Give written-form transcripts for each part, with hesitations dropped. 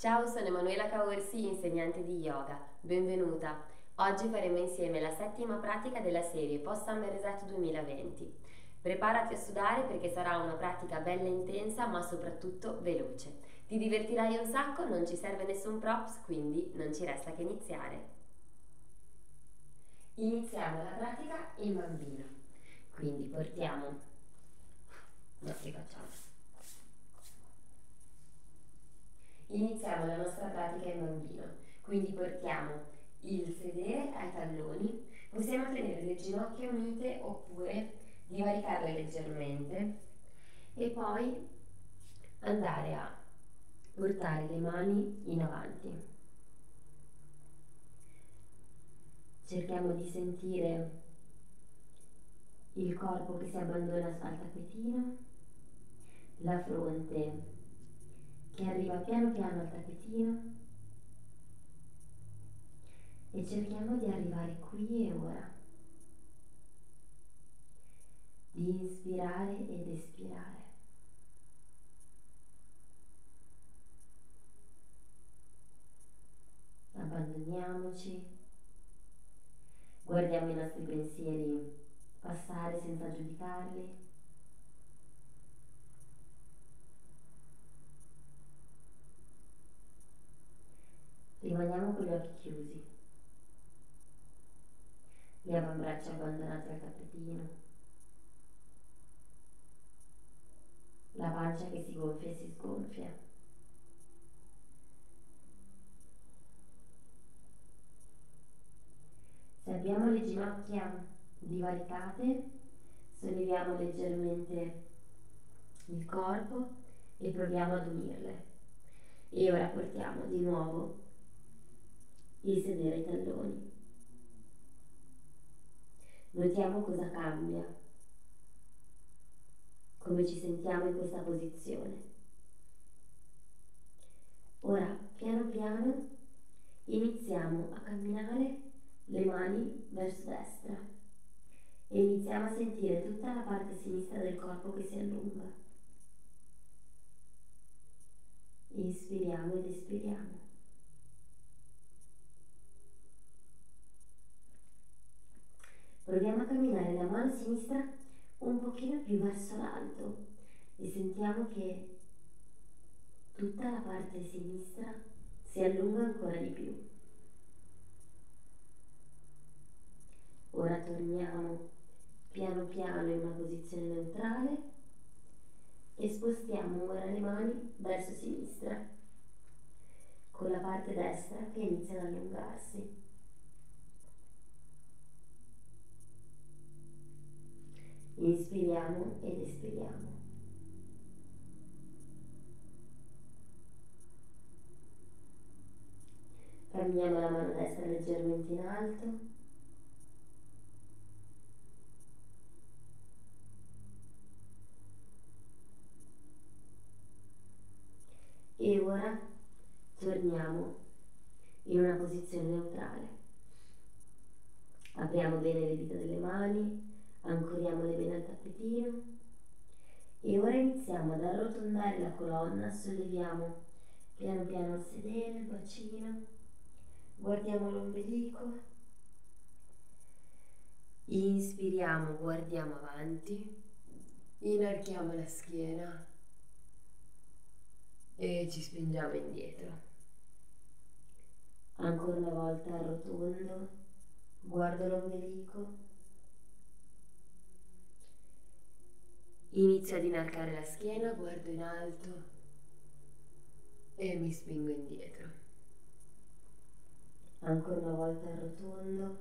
Ciao, sono Emanuela Caorsi, insegnante di yoga. Benvenuta. Oggi faremo insieme la settima pratica della serie Post Summer Reset 2020. Preparati a sudare perché sarà una pratica bella intensa ma soprattutto veloce. Ti divertirai un sacco, non ci serve nessun props, quindi non ci resta che iniziare. Iniziamo la pratica in bambino. Quindi portiamo... No, rifacciamo. Iniziamo la nostra pratica in bambino, quindi portiamo il sedere ai talloni, possiamo tenere le ginocchia unite oppure divaricarle leggermente e poi andare a portare le mani in avanti. Cerchiamo di sentire il corpo che si abbandona al tappetino, la fronte che arriva piano piano al tappetino e cerchiamo di arrivare qui e ora, di inspirare ed espirare. Abbandoniamoci, guardiamo i nostri pensieri passare senza giudicarli. Rimaniamo con gli occhi chiusi, gli avambracci abbandonati al tappetino, la pancia che si gonfia e si sgonfia. Se abbiamo le ginocchia divaricate, solleviamo leggermente il corpo e proviamo ad unirle. E ora portiamo di nuovo il sedere ai talloni. Notiamo cosa cambia, come ci sentiamo in questa posizione. Ora, piano piano, iniziamo a camminare le mani verso destra e iniziamo a sentire tutta la parte sinistra del corpo che si allunga. Inspiriamo ed espiriamo. Proviamo a camminare la mano sinistra un pochino più verso l'alto e sentiamo che tutta la parte sinistra si allunga ancora di più. Ora torniamo piano piano in una posizione neutrale e spostiamo ora le mani verso sinistra, con la parte destra che inizia ad allungarsi. Inspiriamo ed espiriamo. Camminiamo la mano destra leggermente in alto. E ora torniamo in una posizione neutrale. Apriamo bene le dita delle mani, ancoriamole bene al tappetino e ora iniziamo ad arrotondare la colonna, solleviamo piano piano il sedere, il bacino, guardiamo l'ombelico, inspiriamo, guardiamo avanti, inarchiamo la schiena e ci spingiamo indietro. Ancora una volta arrotondo, guardo l'ombelico, inizio ad inarcare la schiena, guardo in alto e mi spingo indietro. Ancora una volta arrotondo,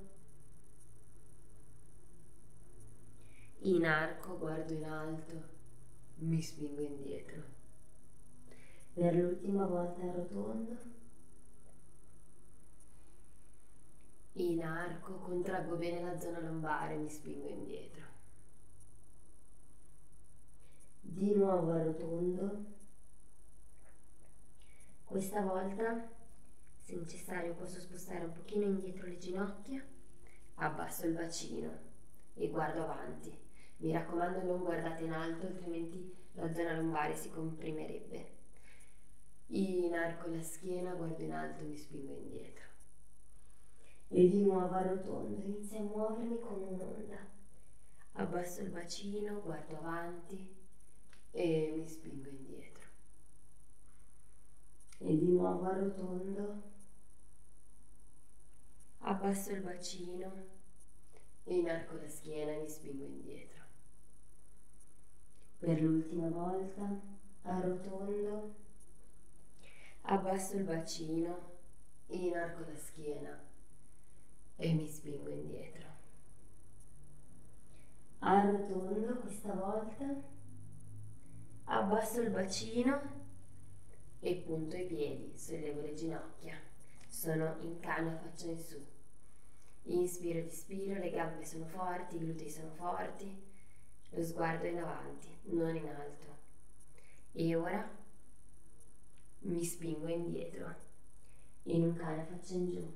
inarco, guardo in alto, mi spingo indietro. Per l'ultima volta arrotondo, inarco, contraggo bene la zona lombare, mi spingo indietro. Di nuovo arrotondo. Questa volta, se necessario, posso spostare un pochino indietro le ginocchia, abbasso il bacino e guardo avanti. Mi raccomando, non guardate in alto, altrimenti la zona lombare si comprimerebbe. Inarco la schiena, guardo in alto, mi spingo indietro. E di nuovo arrotondo, inizio a muovermi come un'onda. Abbasso il bacino, guardo avanti e mi spingo indietro. E di nuovo arrotondo. Abbasso il bacino, inarco la schiena e mi spingo indietro. Per l'ultima volta, arrotondo. Abbasso il bacino, inarco la schiena e mi spingo indietro. Arrotondo questa volta. Abbasso il bacino e punto i piedi, sollevo le ginocchia. Sono in canna, faccia in su. Inspiro ed espiro, le gambe sono forti, i glutei sono forti, lo sguardo è in avanti, non in alto. E ora mi spingo indietro, in un cane faccia in giù.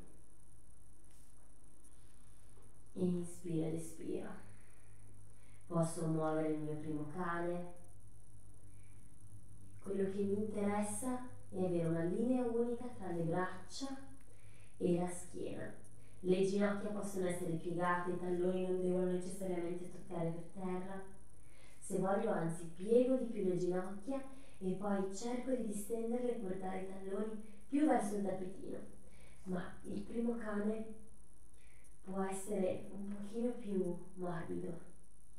Inspiro ed espiro. Posso muovere il mio primo cane. Quello che mi interessa è avere una linea unica tra le braccia e la schiena. Le ginocchia possono essere piegate, i talloni non devono necessariamente toccare per terra. Se voglio, anzi, piego di più le ginocchia e poi cerco di distenderle e portare i talloni più verso il tappetino. Ma il primo cane può essere un pochino più morbido.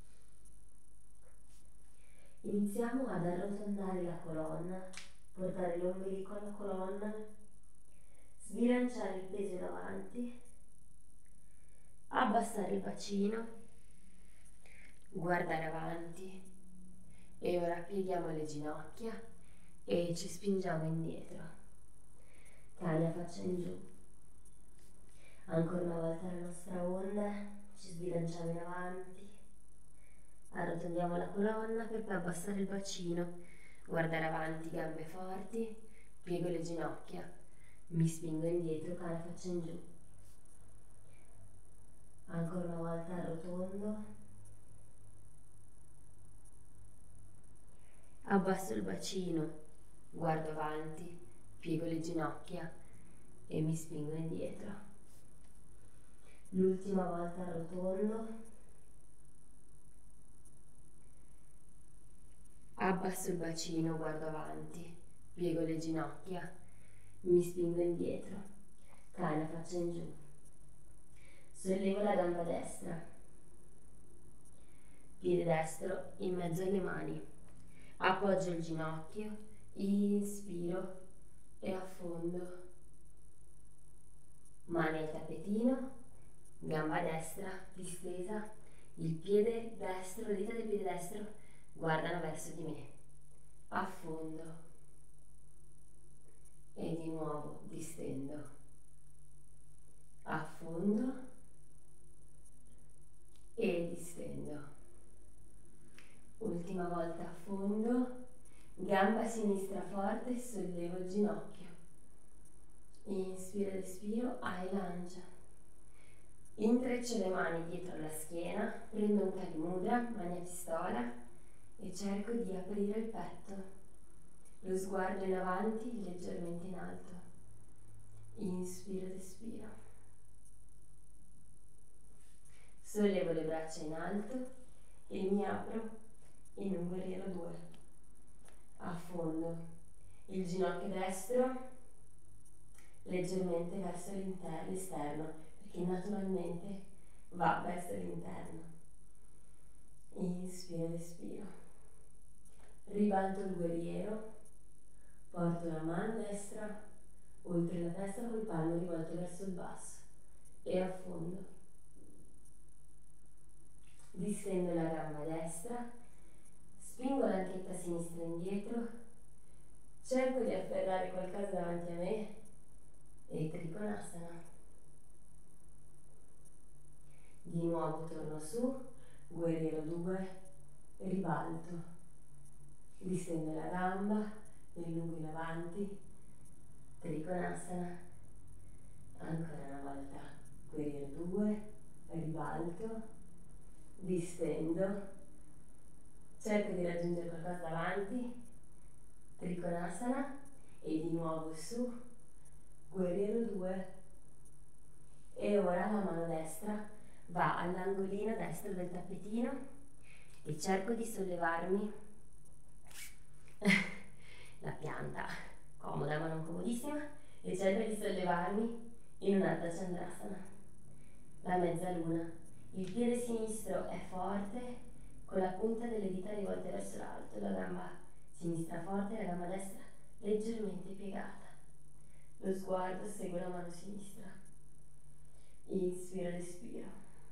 Iniziamo ad arrotondare la colonna, portare l'ombelico alla colonna, sbilanciare il peso in avanti, abbassare il bacino, guardare avanti e ora pieghiamo le ginocchia e ci spingiamo indietro. Cane a faccia in giù. Ancora una volta la nostra onda, ci sbilanciamo in avanti, arrotondiamo la colonna per poi abbassare il bacino, guardare avanti, gambe forti, piego le ginocchia, mi spingo indietro, cane faccia in giù. Ancora una volta arrotondo, abbasso il bacino, guardo avanti, piego le ginocchia e mi spingo indietro. L'ultima volta arrotondo, abbasso il bacino, guardo avanti, piego le ginocchia, mi spingo indietro. Cane faccia in giù. Sollevo la gamba destra, piede destro in mezzo alle mani, appoggio il ginocchio, inspiro e affondo, mani al tappetino, gamba destra distesa, il piede destro, le dita del piede destro guardano verso di me, affondo e di nuovo distendo, affondo e distendo. Ultima volta affondo, gamba sinistra forte, sollevo il ginocchio. Inspiro ed espiro, hai lancia. Intreccio le mani dietro alla schiena, prendo un Kali Mudra, mani a pistola e cerco di aprire il petto. Lo sguardo in avanti, leggermente in alto. Inspiro ed espiro. Sollevo le braccia in alto e mi apro in un guerriero 2. Affondo il ginocchio destro leggermente verso l'esterno, perché naturalmente va verso l'interno. Inspiro ed espiro. Ribalto il guerriero, porto la mano destra oltre la testa col palmo rivolto verso il basso e affondo. Distendo la gamba destra, spingo l'anchetta sinistra indietro, cerco di afferrare qualcosa davanti a me e Trikonasana. Di nuovo torno su, guerriero 2, ribalto, distendo la gamba, mi allungo in avanti, Trikonasana, ancora una volta, guerriero 2, ribalto, distendo, cerco di raggiungere qualcosa davanti, Trikonasana e di nuovo su, guerriero 2, e ora la mano destra va all'angolino destro del tappetino e cerco di sollevarmi la pianta comoda ma non comodissima, e cerco di sollevarmi in un Ardha Chandrasana, la mezzaluna. Il piede sinistro è forte con la punta delle dita rivolte verso l'alto, la gamba sinistra forte, la gamba destra leggermente piegata. Lo sguardo segue la mano sinistra. Inspiro ed espiro.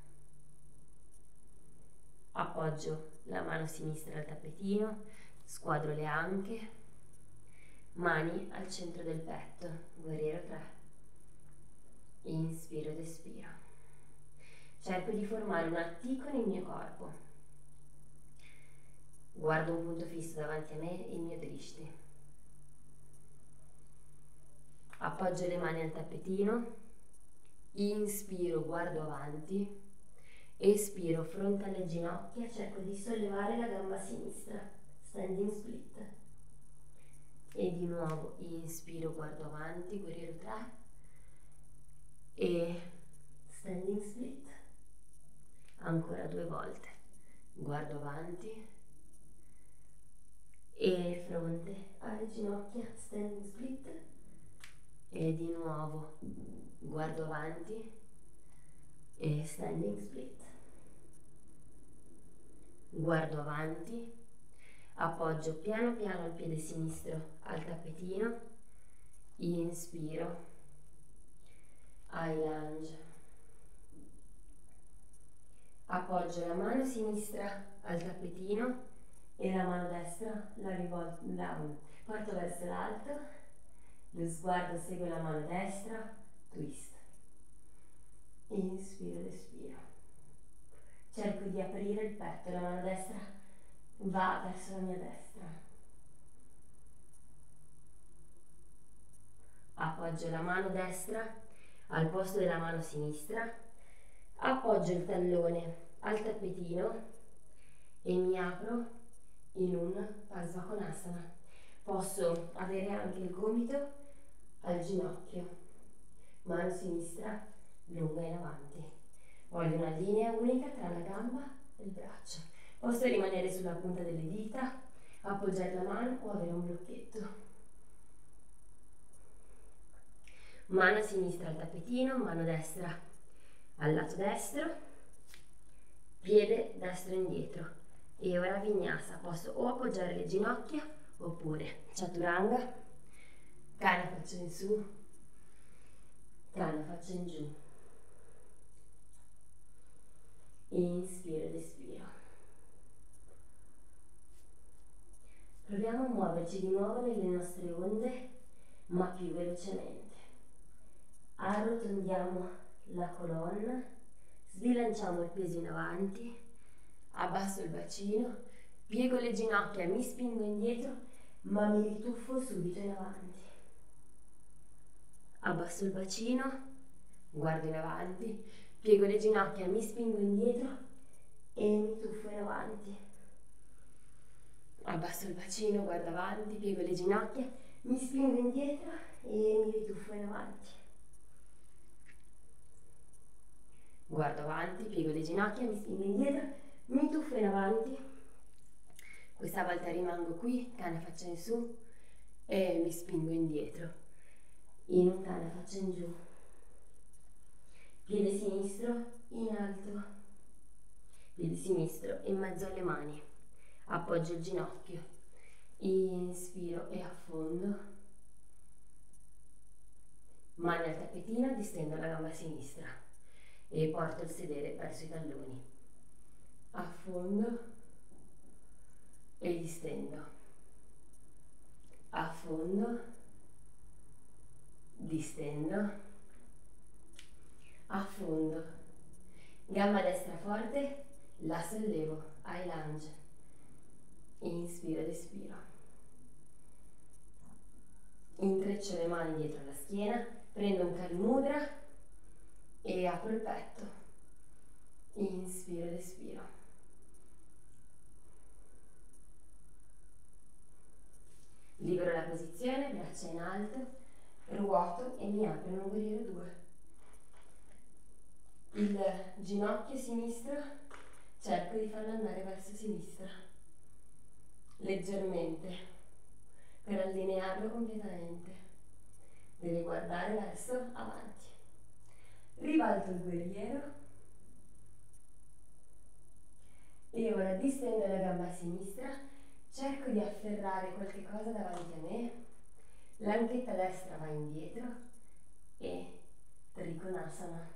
Appoggio la mano sinistra al tappetino, squadro le anche, mani al centro del petto, guerriero 3. Inspiro ed espiro. Cerco di formare una T con il mio corpo. Guardo un punto fisso davanti a me, il mio drishti. Appoggio le mani al tappetino, inspiro, guardo avanti, espiro, fronte alle ginocchia, cerco di sollevare la gamba sinistra, standing split. E di nuovo inspiro, guardo avanti, guerriero 3, e standing split. Ancora 2 volte, guardo avanti e fronte alle ginocchia, standing split, e di nuovo guardo avanti e standing split. Guardo avanti, appoggio piano piano il piede sinistro al tappetino, inspiro, high lunge. Appoggio la mano sinistra al tappetino e la mano destra la porto verso l'alto, lo sguardo segue la mano destra, twist. Inspiro ed espiro. Cerco di aprire il petto, la mano destra va verso la mia destra. Appoggio la mano destra al posto della mano sinistra, appoggio il tallone al tappetino e mi apro in un Parsvakonasana. Posso avere anche il gomito al ginocchio, mano sinistra lunga in avanti. Voglio una linea unica tra la gamba e il braccio. Posso rimanere sulla punta delle dita, appoggiare la mano o avere un blocchetto. Mano sinistra al tappetino, mano destra al lato destro, piede destro indietro. E ora vinyasa, posso o appoggiare le ginocchia oppure chaturanga, kana faccia in su, kana faccia in giù. Inspiro ed espiro. Proviamo a muoverci di nuovo nelle nostre onde, ma più velocemente. Arrotondiamo la colonna, sbilanciamo il peso in avanti, abbasso il bacino, piego le ginocchia, mi spingo indietro, ma mi rituffo subito in avanti. Abbasso il bacino, guardo in avanti, piego le ginocchia, mi spingo indietro e mi tuffo in avanti. Abbasso il bacino, guardo avanti, piego le ginocchia, mi spingo indietro e mi rituffo in avanti. Guardo avanti, piego le ginocchia, mi spingo indietro, mi tuffo in avanti. Questa volta rimango qui, kana faccia in su e mi spingo indietro in un kana faccia in giù. Piede sinistro in alto, piede sinistro in mezzo alle mani. Appoggio il ginocchio, inspiro e affondo. Mani al tappetino, distendo la gamba sinistra e porto il sedere verso i talloni. Affondo e distendo. Affondo, distendo, affondo. Gamba destra forte, la sollevo, high lunge. Inspiro ed espiro. Intreccio le mani dietro la schiena, prendo un Kali Mudra e apro il petto. Inspiro ed espiro. Libero la posizione, braccia in alto, ruoto e mi apro in un guerriero 2. Il ginocchio sinistro cerco di farlo andare verso sinistra, leggermente, per allinearlo completamente. Deve guardare verso avanti. Ribalto il guerriero e ora distendo la gamba sinistra, cerco di afferrare qualche cosa davanti a me, l'anchetta destra va indietro e Trikonasana.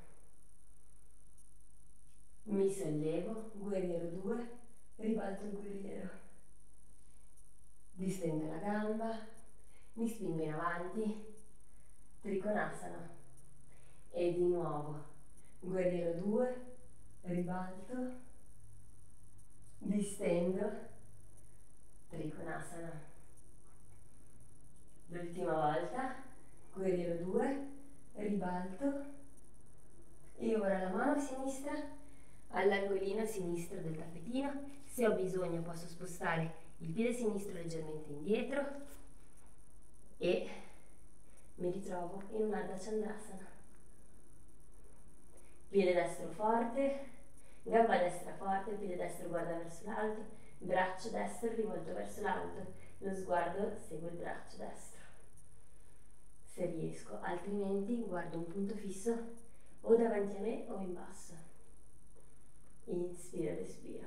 Mi sollevo, guerriero 2, ribalto il guerriero. Distendo la gamba, mi spingo in avanti, Trikonasana. E di nuovo, guerriero 2, ribalto, distendo, Trikonasana. L'ultima volta, guerriero 2, ribalto, e ora la mano sinistra all'angolino sinistro del tappetino. Se ho bisogno posso spostare il piede sinistro leggermente indietro e mi ritrovo in un Ardha Chandrasana. Piede destro forte, gamba destra forte, piede destro guarda verso l'alto, braccio destro rivolto verso l'alto, lo sguardo segue il braccio destro. Se riesco, altrimenti guardo un punto fisso o davanti a me o in basso. Inspiro ed espiro.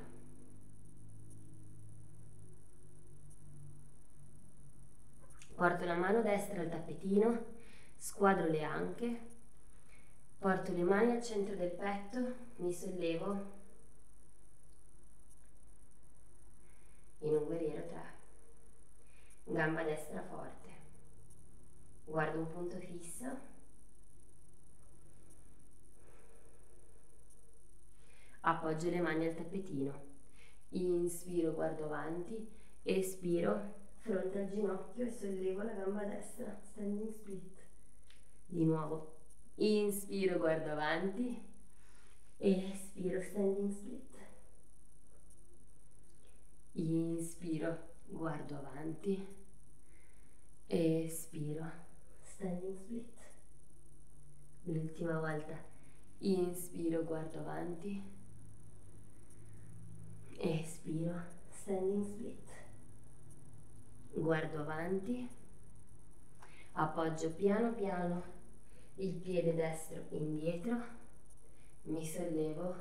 Porto la mano destra al tappetino, squadro le anche, porto le mani al centro del petto, mi sollevo in un guerriero 3. Gamba destra forte. Guardo un punto fisso. Appoggio le mani al tappetino. Inspiro, guardo avanti, espiro, fronte al ginocchio e sollevo la gamba destra, standing split. Di nuovo, inspiro, guardo avanti, espiro, standing split. Inspiro, guardo avanti, espiro, standing split. L'ultima volta, inspiro, guardo avanti, espiro, standing split. Guardo avanti, appoggio piano piano il piede destro indietro, mi sollevo,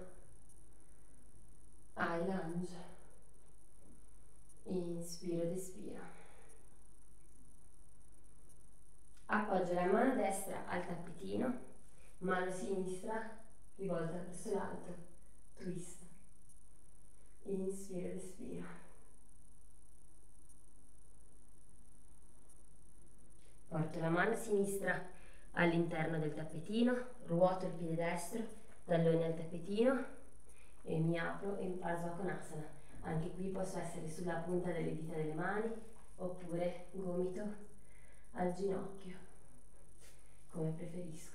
high lunge, inspiro ed espiro. Appoggio la mano destra al tappetino, mano sinistra rivolta verso l'alto, twist. Inspiro ed espiro. Porto la mano sinistra all'interno del tappetino, ruoto il piede destro, tallone al tappetino e mi apro in Parsvakonasana. Anche qui posso essere sulla punta delle dita delle mani oppure gomito al ginocchio, come preferisco.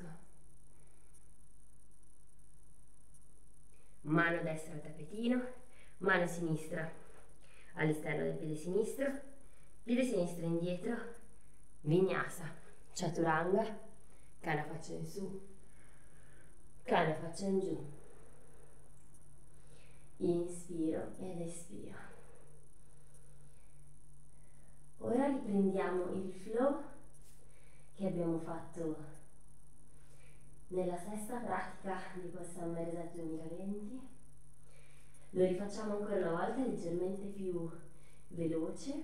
Mano destra al tappetino, mano sinistra all'esterno del piede sinistro indietro, Vinyasa, Chaturanga, Kana faccia in su, Kana faccia in giù. Inspiro ed espiro. Ora riprendiamo il flow che abbiamo fatto nella sesta pratica di Possam Reset 2020. Lo rifacciamo ancora una volta leggermente più veloce,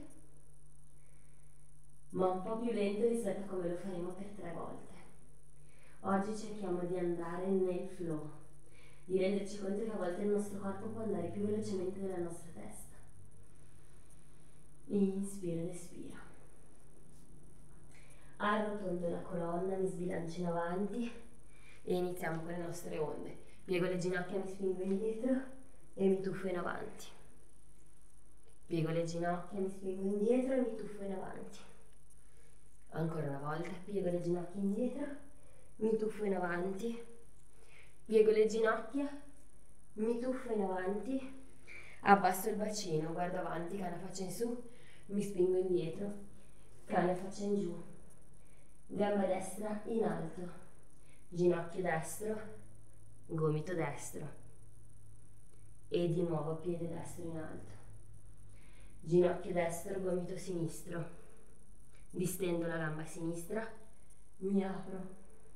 ma un po' più lento rispetto a come lo faremo per 3 volte. Oggi cerchiamo di andare nel flow, di renderci conto che a volte il nostro corpo può andare più velocemente della nostra testa. Inspiro ed espiro. Arrotondo la colonna, mi sbilancio in avanti e iniziamo con le nostre onde. Piego le ginocchia, mi spingo indietro e mi tuffo in avanti. Piego le ginocchia, mi spingo indietro e mi tuffo in avanti. Ancora una volta, piego le ginocchia indietro, mi tuffo in avanti, piego le ginocchia, mi tuffo in avanti, abbasso il bacino, guardo avanti, Kana faccia in su, mi spingo indietro, cane faccia in giù, gamba destra in alto, ginocchio destro, gomito destro e di nuovo piede destro in alto, ginocchio destro, gomito sinistro, distendo la gamba sinistra, mi apro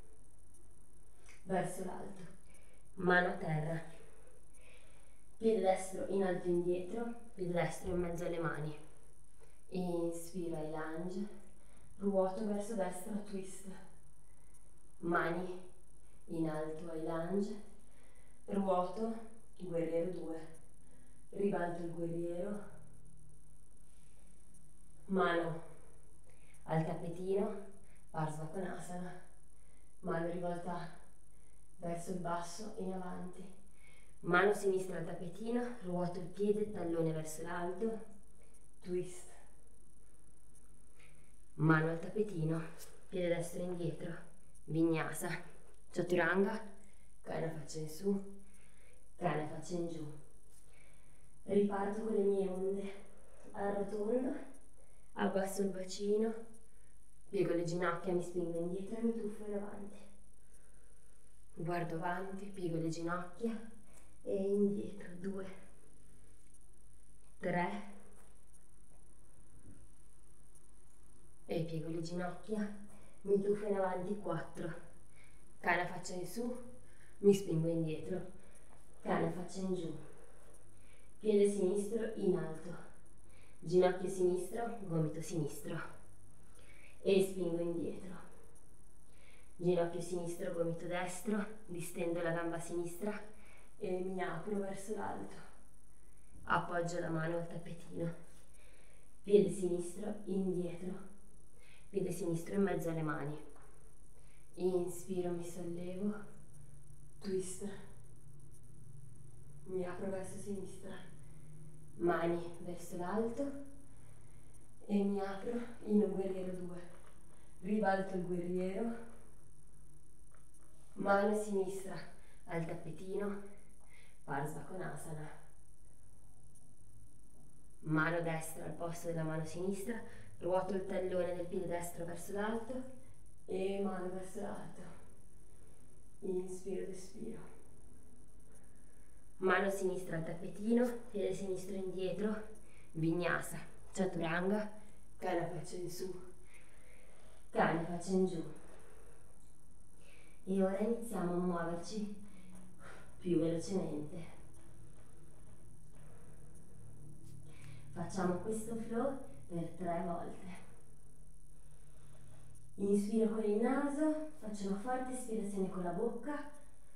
verso l'alto, mano a terra, piede destro in alto e indietro, piede destro in mezzo alle mani, inspiro ai lunge, ruoto verso destra, twist, mani in alto ai lunge, ruoto, guerriero 2, ribalto il guerriero, mano al tappetino, Parsvakonasana, mano rivolta verso il basso, in avanti, mano sinistra al tappetino, ruoto il piede, tallone verso l'alto, twist, mano al tappetino, piede destro indietro, vinyasa, chaturanga, cane faccia in su, cane faccia in giù. Riparto con le mie onde, arrotondo, abbasso il bacino, piego le ginocchia, mi spingo indietro e mi tuffo in avanti. Guardo avanti, piego le ginocchia e indietro, 2, 3, e piego le ginocchia, mi tuffo in avanti, 4, cane faccia in su, mi spingo indietro, cane faccia in giù, piede sinistro in alto, ginocchio sinistro, gomito sinistro e spingo indietro, ginocchio sinistro, gomito destro, distendo la gamba sinistra e mi apro verso l'alto, appoggio la mano al tappetino, piede sinistro indietro, piede sinistro in mezzo alle mani, inspiro, mi sollevo, twist, mi apro verso sinistra, mani verso l'alto e mi apro in un guerriero 2, ribalto il guerriero, mano sinistra al tappetino, Parsvakonasana, mano destra al posto della mano sinistra, ruoto il tallone del piede destro verso l'alto e mano verso l'alto, inspiro ed espiro, mano sinistra al tappetino, piede sinistro indietro, vinyasa, chaturanga, cane faccia in su, cane faccia in giù. E ora iniziamo a muoverci più velocemente. Facciamo questo flow per 3 volte. Inspiro con il naso, faccio una forte ispirazione con la bocca.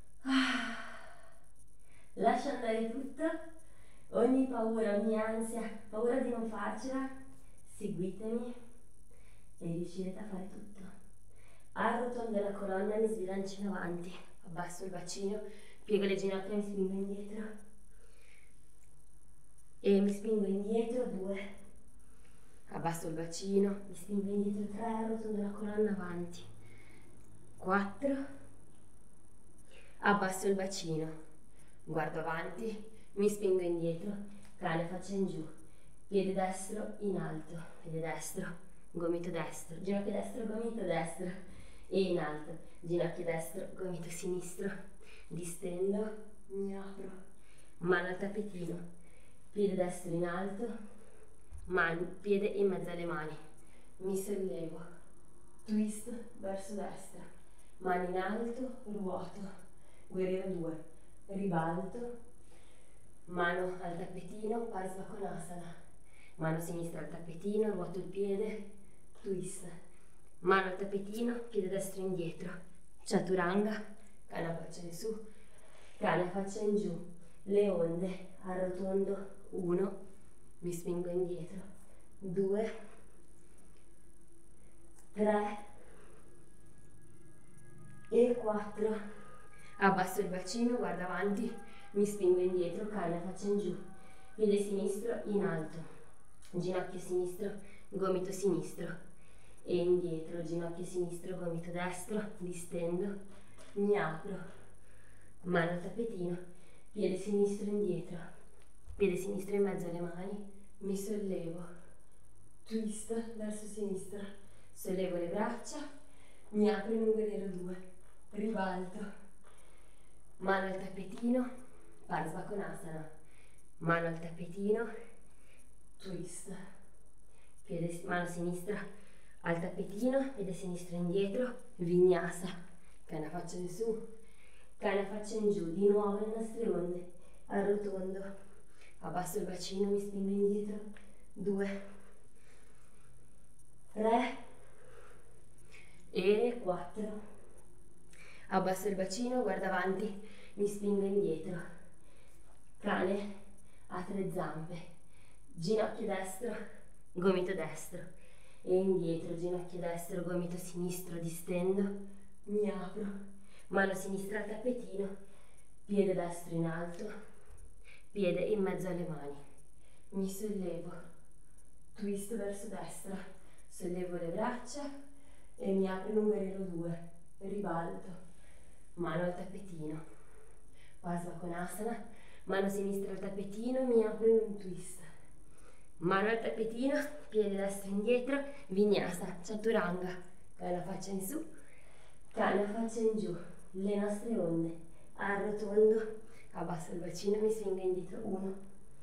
Lascio andare tutto, ogni paura, ogni ansia, paura di non farcela, seguitemi e riuscirete a fare tutto. Arrotondo la colonna, mi sbilancio in avanti, abbasso il bacino, piego le ginocchia e mi spingo indietro. E mi spingo indietro, 2. Abbasso il bacino, mi spingo indietro, 3, arrotondo la colonna avanti. 4. Abbasso il bacino, guardo avanti, mi spingo indietro, cane faccia in giù, piede destro in alto, piede destro, gomito destro, ginocchio destro, gomito destro. E in alto, ginocchio destro, gomito sinistro, distendo, mi apro, mano al tappetino, piede destro in alto, piede in mezzo alle mani, mi sollevo, twist verso destra, mani in alto, ruoto, guerriero 2, ribalto, mano al tappetino, Parsvakonasana, mano sinistra al tappetino, ruoto il piede, twist, mano al tappetino, piede destro indietro, chaturanga, cane faccia in su, cane faccia in giù, le onde, arrotondo, 1, mi spingo indietro, 2, 3 e 4, abbasso il bacino, guardo avanti, mi spingo indietro, cane faccia in giù, piede sinistro in alto, ginocchio sinistro, gomito sinistro, e indietro, ginocchio sinistro, gomito destro, distendo, mi apro, mano al tappetino, piede sinistro indietro, piede sinistro in mezzo alle mani, mi sollevo, twist verso sinistra, sollevo le braccia, mi apro in un guerriero 2, ribalto, mano al tappetino, Parsvakonasana, mano al tappetino, twist, mano sinistra al tappetino, piede sinistro indietro, vinyasa, canna faccia in su, canna faccia in giù, di nuovo le nostre onde, arrotondo, abbasso il bacino, mi spingo indietro, 2, 3 e 4, abbasso il bacino, guardo avanti, mi spingo indietro, cane a 3 zampe, ginocchio destro, gomito destro e indietro, ginocchio destro, gomito sinistro, distendo, mi apro, mano sinistra al tappetino, piede destro in alto, piede in mezzo alle mani, mi sollevo, twist verso destra, sollevo le braccia e mi apro in un guerriero 2, ribalto, mano al tappetino, Parsvakonasana, mano sinistra al tappetino, mi apro in un twist, mano al tappetino, piede destro indietro, vinyasa, chaturanga, canna faccia in su, canna faccia in giù, le nostre onde, arrotondo, abbasso il bacino, mi spingo indietro, 1,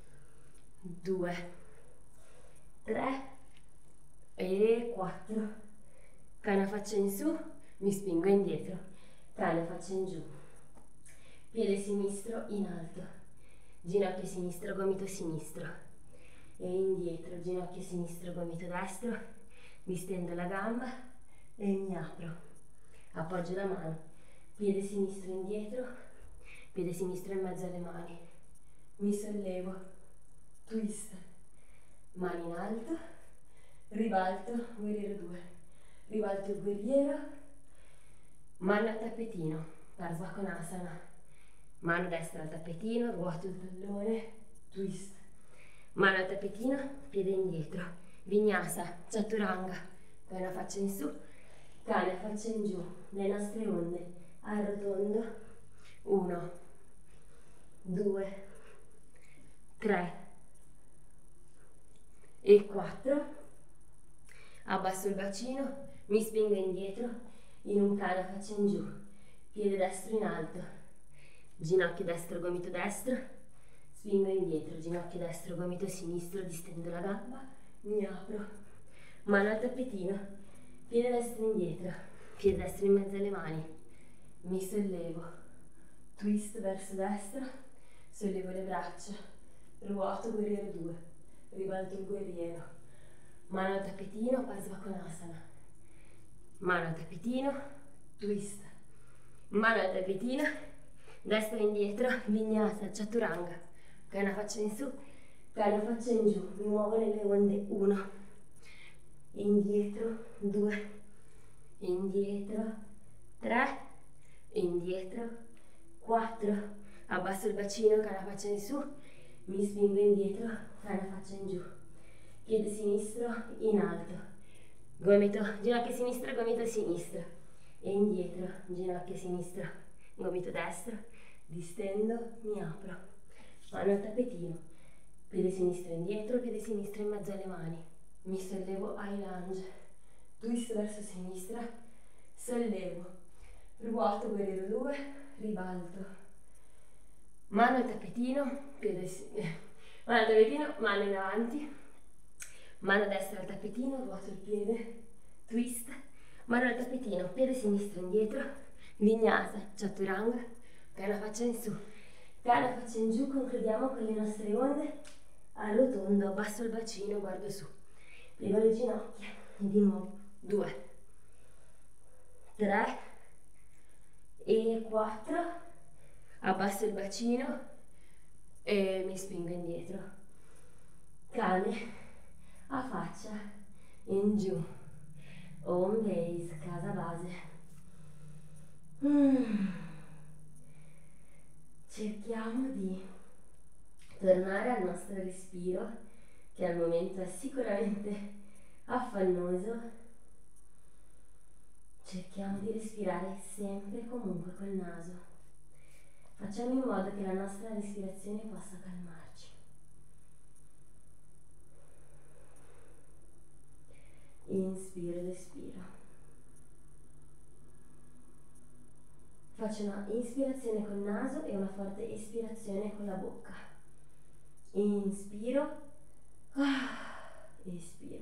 2, 3 e 4, canna faccia in su, mi spingo indietro, canna faccia in giù, piede sinistro in alto, ginocchio sinistro, gomito sinistro e indietro, ginocchio sinistro, gomito destro, mi stendo la gamba e mi apro, appoggio la mano, piede sinistro indietro, piede sinistro in mezzo alle mani, mi sollevo, twist, mani in alto, ribalto, guerriero 2, ribalto il guerriero, mano al tappetino, Parsvakonasana, mano destra al tappetino, ruoto il tallone, twist, mano al tappetino, piede indietro, vinyasa, chaturanga, canna faccia in su, canna faccia in giù, le nostre onde, arrotondo, 1, 2, 3 e 4, abbasso il bacino, mi spingo indietro, in un canna faccia in giù, piede destro in alto, ginocchio destro, gomito destro, spingo indietro, ginocchio destro, gomito sinistro, distendo la gamba, mi apro, mano al tappetino, piede destro indietro, piede destro in mezzo alle mani, mi sollevo, twist verso destra, sollevo le braccia, ruoto guerriero 2, ribalto il guerriero, mano al tappetino, Parsvakonasana, mano al tappetino, twist, mano al tappetino, destra indietro, vinyasa, chaturanga, canna faccia in su, canna faccia in giù, mi muovo nelle onde, 1, indietro, 2, indietro, 3, indietro, 4, abbasso il bacino, canna faccia in su, mi spingo indietro, canna faccia in giù, piede sinistro in alto, gomito, ginocchio sinistro, gomito sinistro e indietro, ginocchio sinistro, gomito destro, distendo, mi apro, mano al tappetino, piede sinistro indietro, piede sinistro in mezzo alle mani, mi sollevo ai lunge, twist verso sinistra, sollevo, ruoto guerriero 2, ribalto, mano al tappetino, mano al tappetino, mano in avanti, mano destra al tappetino, ruoto il piede, twist, mano al tappetino, piede sinistro indietro, vinyasa, chaturanga, canna faccia in su, canna faccia in giù, concludiamo con le nostre onde, arrotondo, abbasso il bacino, guardo su, piego le ginocchia e di nuovo, 2, 3 e 4, abbasso il bacino e mi spingo indietro, cane a faccia in giù, home base, casa base. Cerchiamo di tornare al nostro respiro, che al momento è sicuramente affannoso. Cerchiamo di respirare sempre e comunque col naso. Facciamo in modo che la nostra respirazione possa calmarci. Inspiro ed espiro. Faccio una inspirazione col naso e una forte espirazione con la bocca. Inspiro, espiro.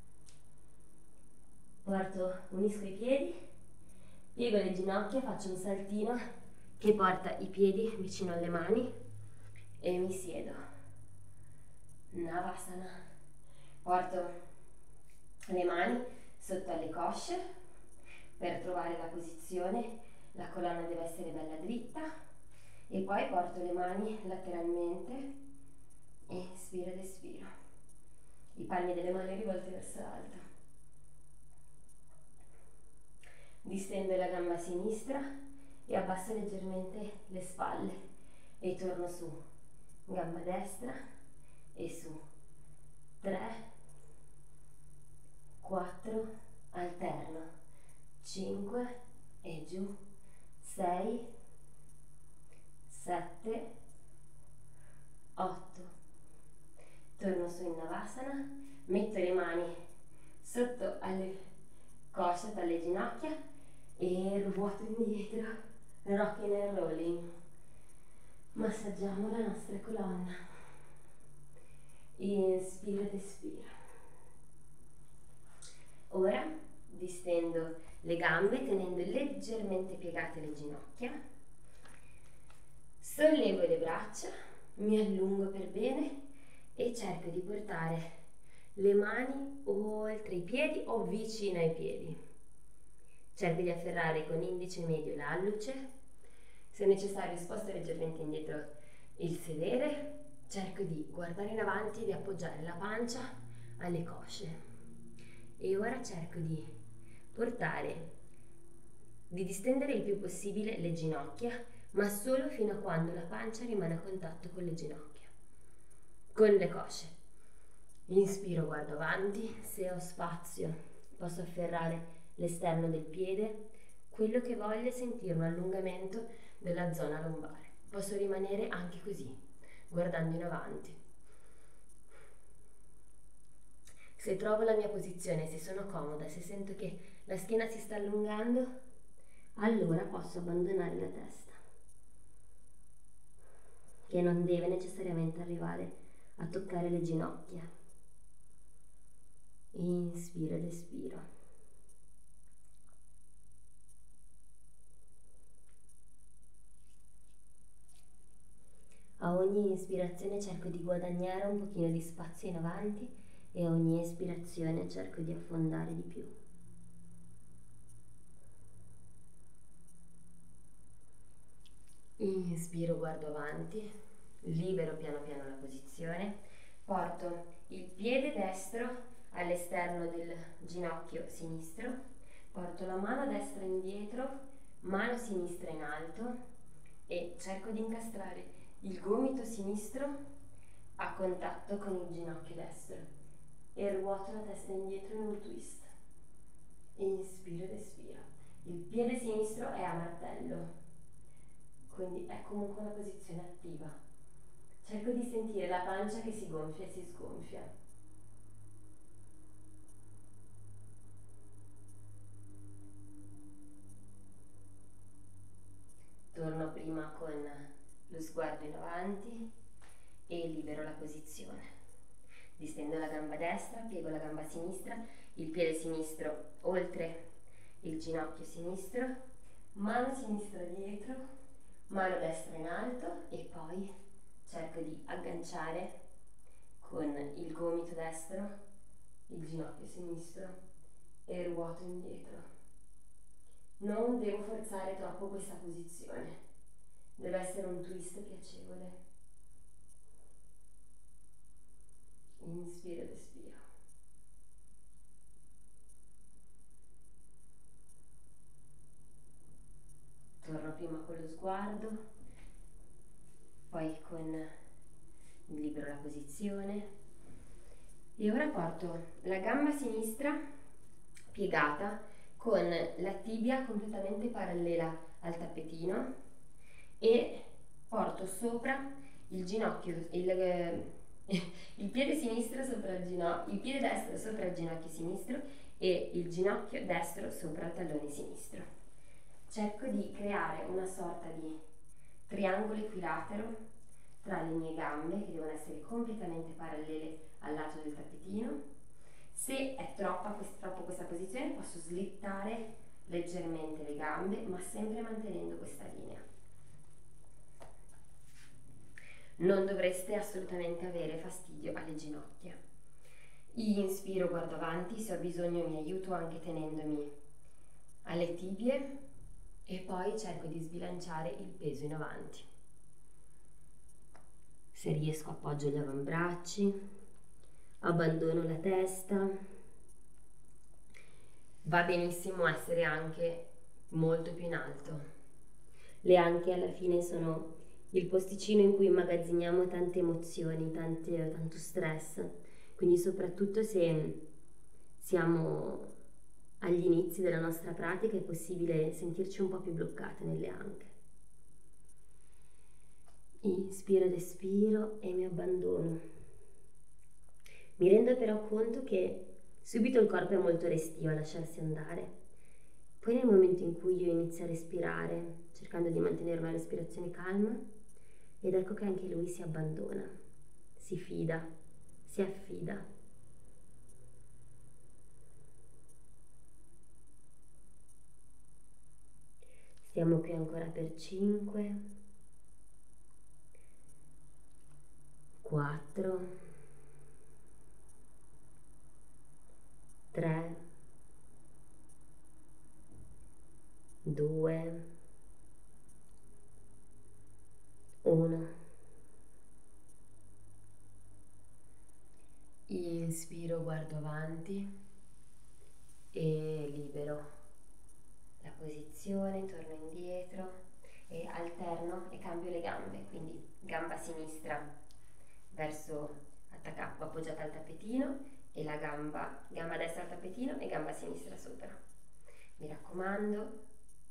Unisco i piedi, piego le ginocchia, faccio un saltino che porta i piedi vicino alle mani e mi siedo. Navasana. Porto le mani sotto alle cosce per trovare la posizione. La colonna deve essere bella dritta e poi porto le mani lateralmente e inspiro ed espiro. I palmi delle mani rivolti verso l'alto. Distendo la gamba sinistra e abbasso leggermente le spalle e torno su. Gamba destra e su. 3, 4, alterno. 5 e giù. 6, 7, 8. Torno su in Navasana, metto le mani sotto alle cosce, sotto alle ginocchia e ruoto indietro, rocking and rolling. Massaggiamo la nostra colonna. Inspiro ed espiro. Ora distendo le gambe tenendo leggermente piegate le ginocchia. Sollevo le braccia, mi allungo per bene e cerco di portare le mani oltre i piedi o vicino ai piedi. Cerco di afferrare con indice medio l'alluce. Se necessario sposto leggermente indietro il sedere. Cerco di guardare in avanti e di appoggiare la pancia alle cosce. E ora cerco di distendere il più possibile le ginocchia, ma solo fino a quando la pancia rimane a contatto con le ginocchia, con le cosce. Inspiro, guardo avanti, se ho spazio posso afferrare l'esterno del piede, quello che voglio è sentire un allungamento della zona lombare. Posso rimanere anche così, guardando in avanti. Se trovo la mia posizione, se sono comoda, se sento che la schiena si sta allungando, allora posso abbandonare la testa, che non deve necessariamente arrivare a toccare le ginocchia. Inspiro ed espiro. A ogni ispirazione cerco di guadagnare un pochino di spazio in avanti e a ogni espirazione cerco di affondare di più. Inspiro, guardo avanti, libero piano piano la posizione, porto il piede destro all'esterno del ginocchio sinistro, porto la mano destra indietro, mano sinistra in alto e cerco di incastrare il gomito sinistro a contatto con il ginocchio destro e ruoto la testa indietro in un twist. Inspiro ed espiro. Il piede sinistro è a martello, quindi è comunque una posizione attiva. Cerco di sentire la pancia che si gonfia e si sgonfia. Torno prima con lo sguardo in avanti e libero la posizione. Distendo la gamba destra, piego la gamba sinistra, il piede sinistro oltre il ginocchio sinistro, mano sinistra dietro, mano destra in alto e poi cerco di agganciare con il gomito destro il ginocchio sinistro e ruoto indietro. Non devo forzare troppo questa posizione, deve essere un twist piacevole. Inspiro ed espiro. Torno prima con lo sguardo, poi libero la posizione e ora porto la gamba sinistra piegata con la tibia completamente parallela al tappetino e porto sopra il ginocchio, il piede sinistro sopra il piede destro sopra il ginocchio sinistro e il ginocchio destro sopra il tallone sinistro. Cerco di creare una sorta di triangolo equilatero tra le mie gambe, che devono essere completamente parallele al lato del tappetino. Se è troppo questa posizione, posso slittare leggermente le gambe, ma sempre mantenendo questa linea. Non dovreste assolutamente avere fastidio alle ginocchia. Inspiro, guardo avanti, se ho bisogno mi aiuto anche tenendomi alle tibie e poi cerco di sbilanciare il peso in avanti. Se riesco appoggio gli avambracci, abbandono la testa. Va benissimo essere anche molto più in alto. Le anche alla fine sono il posticino in cui immagazziniamo tante emozioni, tanto stress. Quindi soprattutto se siamo agli inizi della nostra pratica è possibile sentirci un po' più bloccate nelle anche. Inspiro ed espiro e mi abbandono. Mi rendo però conto che subito il corpo è molto restio a lasciarsi andare. Poi nel momento in cui io inizio a respirare, cercando di mantenere una respirazione calma, ed ecco che anche lui si abbandona, si fida, si affida. Stiamo qui ancora per 5, 4, 3, 2, 1. Inspiro, guardo avanti e libero la posizione, torno indietro e alterno e cambio le gambe, quindi gamba sinistra verso appoggiata al tappetino e la gamba destra al tappetino e gamba sinistra sopra. Mi raccomando,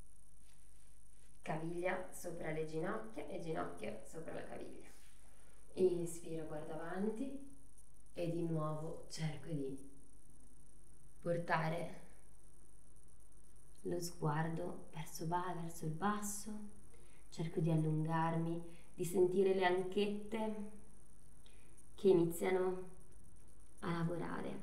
caviglia sopra le ginocchia e ginocchia sopra la caviglia. Inspiro, guardo avanti e di nuovo cerco di portare lo sguardo verso il basso, cerco di allungarmi, di sentire le anchette che iniziano a lavorare.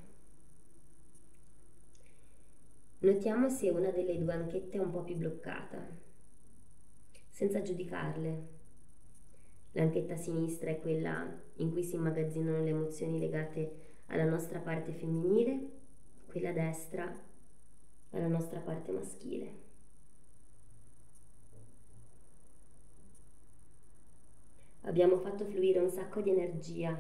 Notiamo se una delle due anchette è un po' più bloccata, senza giudicarle. L'anchetta sinistra è quella in cui si immagazzinano le emozioni legate alla nostra parte femminile, quella destra è la nostra parte maschile. Abbiamo fatto fluire un sacco di energia,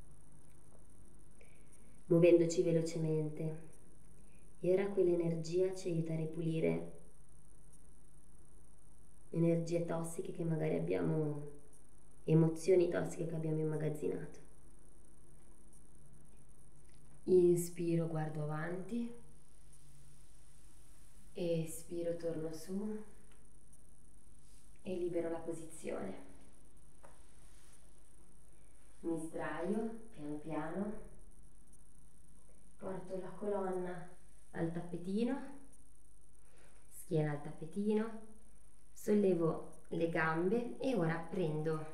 muovendoci velocemente, e ora quell'energia ci aiuta a ripulire energie tossiche che magari abbiamo, emozioni tossiche che abbiamo immagazzinato. Inspiro, guardo avanti, espiro, torno su e libero la posizione. Mi sdraio piano piano, porto la colonna al tappetino, schiena al tappetino, sollevo le gambe e ora prendo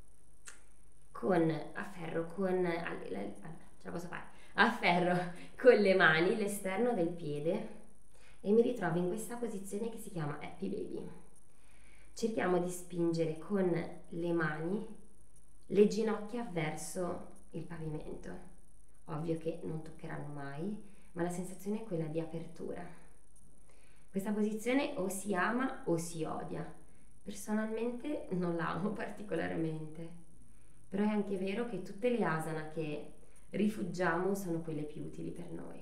afferro con le mani l'esterno del piede e mi ritrovo in questa posizione che si chiama Happy Baby. Cerchiamo di spingere con le mani le ginocchia verso il pavimento. Ovvio che non toccheranno mai, ma la sensazione è quella di apertura. Questa posizione o si ama o si odia. Personalmente non la amo particolarmente, però è anche vero che tutte le asana che rifuggiamo sono quelle più utili per noi.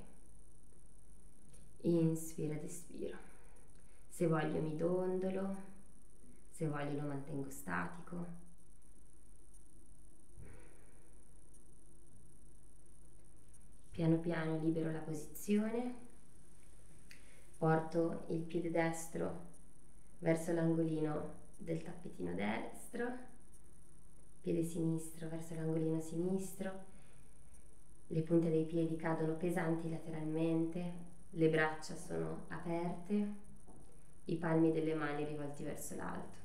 Inspiro ed espiro. Se voglio mi dondolo, se voglio lo mantengo statico. Piano piano libero la posizione, porto il piede destro verso l'angolino del tappetino destro, piede sinistro verso l'angolino sinistro, le punte dei piedi cadono pesanti lateralmente, Le braccia sono aperte, i palmi delle mani rivolti verso l'alto.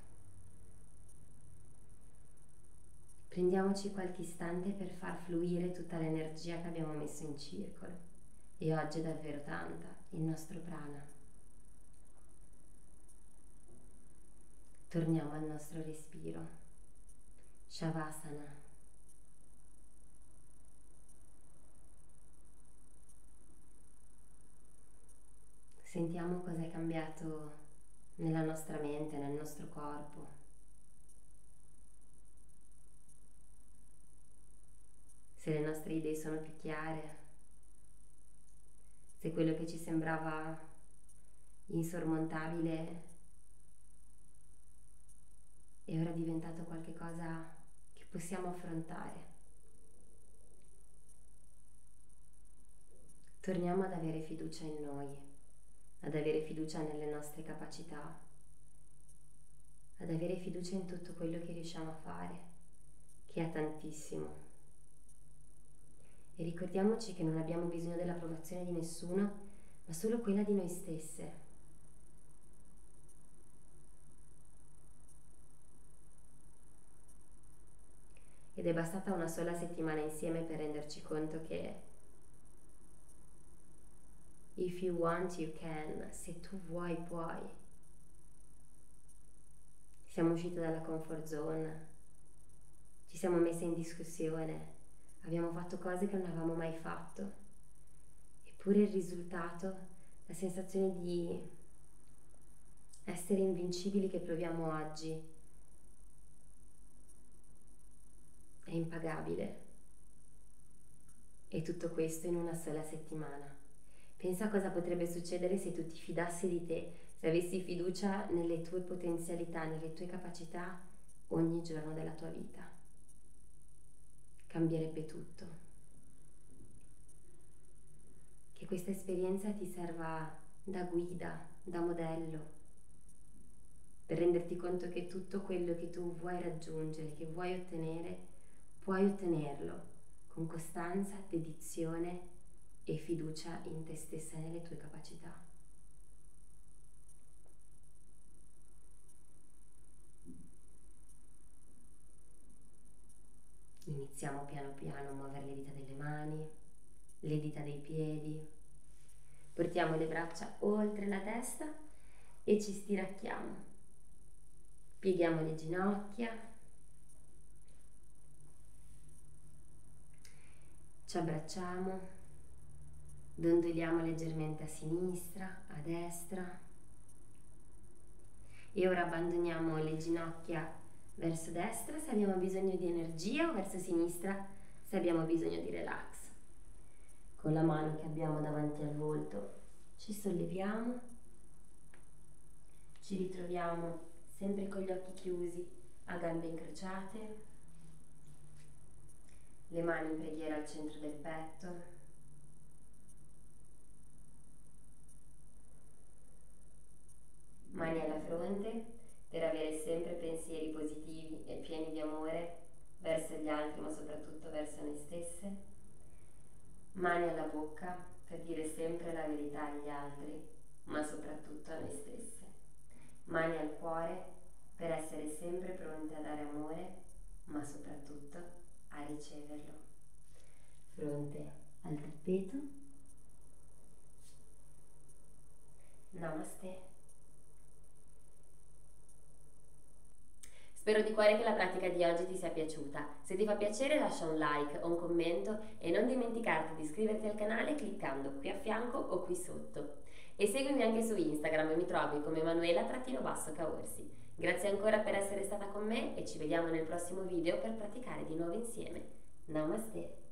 Prendiamoci qualche istante per far fluire tutta l'energia che abbiamo messo in circolo. E oggi è davvero tanta, il nostro prana. Torniamo al nostro respiro. Shavasana. Sentiamo cosa è cambiato nella nostra mente, nel nostro corpo. Se le nostre idee sono più chiare, se quello che ci sembrava insormontabile è ora diventato qualcosa che possiamo affrontare. Torniamo ad avere fiducia in noi, ad avere fiducia nelle nostre capacità, ad avere fiducia in tutto quello che riusciamo a fare, che è tantissimo. E ricordiamoci che non abbiamo bisogno dell'approvazione di nessuno, ma solo quella di noi stesse. Ed è bastata una sola settimana insieme per renderci conto che if you want you can, se tu vuoi puoi. Siamo usciti dalla comfort zone, ci siamo messi in discussione, abbiamo fatto cose che non avevamo mai fatto, eppure il risultato, la sensazione di essere invincibili che proviamo oggi è impagabile. E tutto questo in una sola settimana. Pensa a cosa potrebbe succedere se tu ti fidassi di te, se avessi fiducia nelle tue potenzialità, nelle tue capacità ogni giorno della tua vita. Cambierebbe tutto. Che questa esperienza ti serva da guida, da modello, per renderti conto che tutto quello che tu vuoi raggiungere, che vuoi ottenere, puoi ottenerlo con costanza, dedizione e fiducia in te stessa e nelle tue capacità. Iniziamo piano piano a muovere le dita delle mani, le dita dei piedi, portiamo le braccia oltre la testa e ci stiracchiamo, pieghiamo le ginocchia, ci abbracciamo, dondoliamo leggermente a sinistra, a destra e ora abbandoniamo le ginocchia verso destra se abbiamo bisogno di energia o verso sinistra se abbiamo bisogno di relax. Con la mano che abbiamo davanti al volto ci solleviamo, ci ritroviamo sempre con gli occhi chiusi a gambe incrociate, le mani in preghiera al centro del petto. Mani alla fronte per avere sempre pensieri positivi e pieni di amore verso gli altri, ma soprattutto verso noi stesse. Mani alla bocca per dire sempre la verità agli altri, ma soprattutto a noi stesse. Mani al cuore per essere sempre pronte a dare amore, ma soprattutto a riceverlo. Fronte al tappeto. Namaste. Spero di cuore che la pratica di oggi ti sia piaciuta. Se ti fa piacere lascia un like o un commento e non dimenticarti di iscriverti al canale cliccando qui a fianco o qui sotto. E seguimi anche su Instagram, mi trovi come Emanuela_Caorsi. Grazie ancora per essere stata con me e ci vediamo nel prossimo video per praticare di nuovo insieme. Namaste!